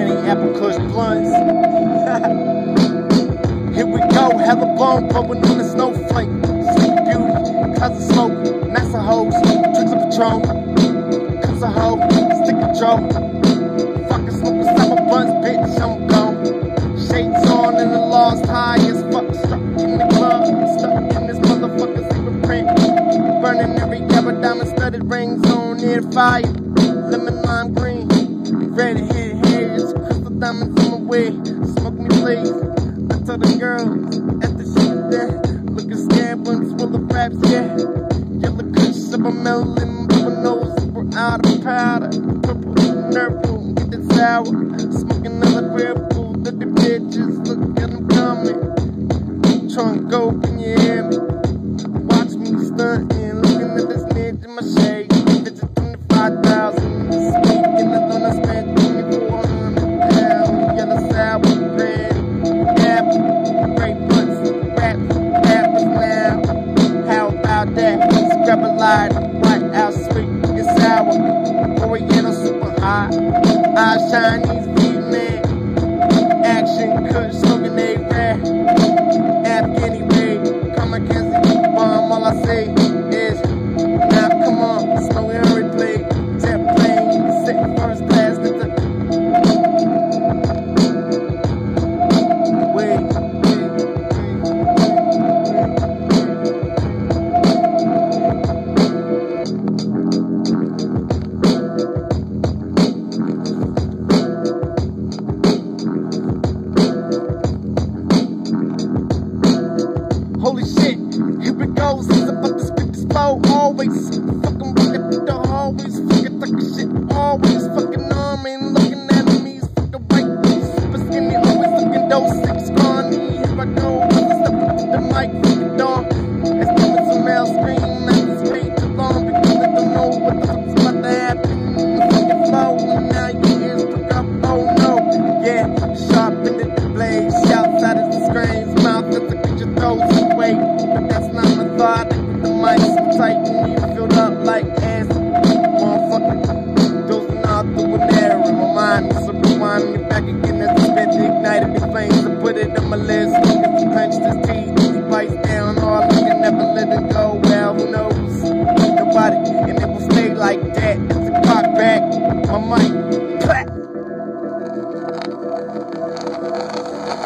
Granny apple kush blunts. Here we go, hella bone bubbling on the snowflake. Sleep beauty, cause of smoke, massive hoes, drinks of Patron, cups of hoe, stick of Joe. Fucking smoking summer blunts, bitch, I'm gone. Shades on and the lost high as fuck. Stuck in the club, stuck in this motherfucker's fingerprint. Burning every ever diamond studded rings on near fire. Lemon, lime, green, red hairs, crystal diamonds on my way. Smoke me, please. I told the girls at the shit there, looking scared, ones full of raps, yeah. Yellow kush of a melon, blue nose, we're out of powder. Purple, nurple, get it sour. Smoking another Red Bull, the bitches, look at them coming. Trying to go, can you hear me? Watch me stunting, looking at this nigga in my shade. Bitches 25,000, speaking of on I spent 2,400 down. Yellow sour, red, apple, grape butts, raps, apples now. How about that? Scrap a lighter, white out sweet, it's sour. Oriental super hot, eyes Chinese Vietnam. Action kush, smoking a rat. Afghani raid, come Mackenzie, bomb, all I say is, now come on, slow and hurry play. Jet plane, sitting first class, let the holy shit, here it goes, it's about to spit this flow, always fucking walking through the hallways, fucking talking shit, always fucking on me, looking at me, fucking white, super skinny, always looking dope, sick, scrawny, here I go, step up to the mic, fucking dog, it's coming some male scream, at the speed too long, because I don't know what the fuck's about to happen, fucking flow, and now your ears pick up, oh no, yeah, sharp into the blade, shouts out as it screams, mouth as a creature throws away, but that's not my thought. The mic's so tight, you need to fill up like ass. Motherfucker, dozing all through an air in my mind. So rewind me back again as I spit the ignited the flames. I put it on my list. If he clenched his teeth, he bites down hard, I can never let it go. Well, who knows? Nobody, and it will stay like that. It's a cock back, my mic, clap.